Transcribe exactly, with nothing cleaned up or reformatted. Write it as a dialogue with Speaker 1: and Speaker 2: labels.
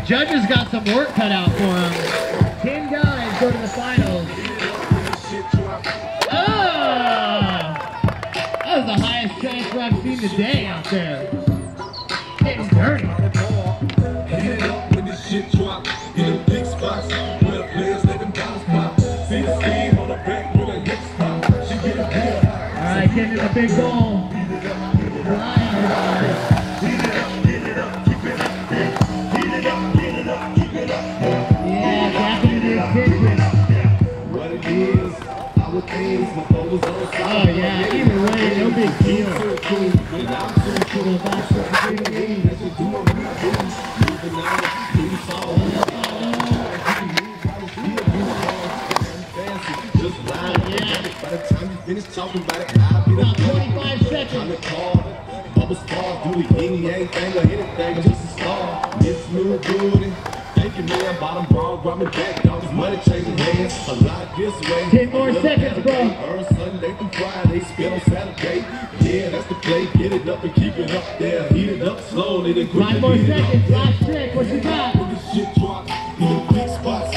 Speaker 1: Judges got some work cut out for them. Ten guys go to the finals. Oh! That was the highest transfer I've seen today out there. Getting dirty. Alright, getting in the big goal. Oh yeah, either way, no big deal. By the time you finish talking about it, I'll be about twenty-five seconds. Bubble stars, do the yin yang thing or anything, just a star. It's new good. Thank you, man. Bottom ball, grab me back, dog. This money changing hands a lot this way. Ten more seconds, bro. Earn Sunday through Friday, spin on Saturday. Yeah, that's the play. Get it up and keep it up there. Heat it up slowly. Then quickly. Five more seconds. Last trick. What you got? When the shit drops, in the big spots.